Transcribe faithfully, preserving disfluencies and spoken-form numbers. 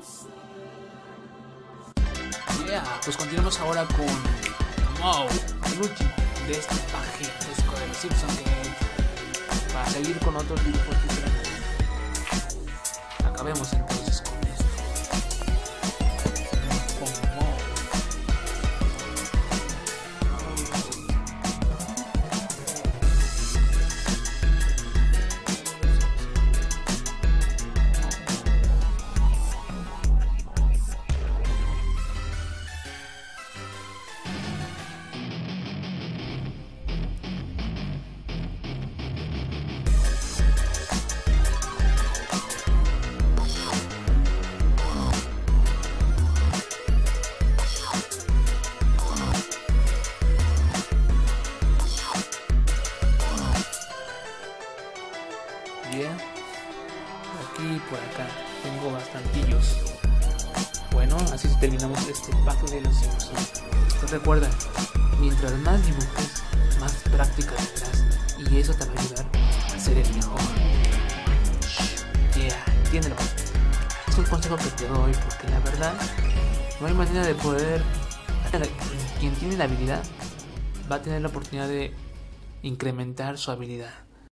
Yeah, pues continuamos ahora con Moe, el último de este paquete de los Simpsons, que para seguir con otros dibujos diferentes. Acabemos entonces con esto. Con Moe. Bien, aquí y por acá tengo bastantillos. Bueno, así terminamos este pack de los Simpsons. Pues recuerda, mientras más dibujes, más práctica tendrás, y eso te va a ayudar a ser el mejor. Yeah, entiéndelo. Es un consejo que te doy porque la verdad no hay manera de poder. Quien tiene la habilidad va a tener la oportunidad de incrementar su habilidad.